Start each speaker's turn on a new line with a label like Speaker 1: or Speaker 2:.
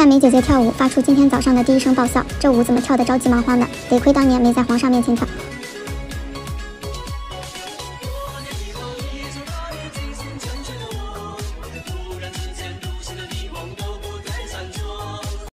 Speaker 1: 看梅姐姐跳舞，发出今天早上的第一声爆笑，这舞怎么跳得着急忙慌的？得亏当年没在皇上面前跳。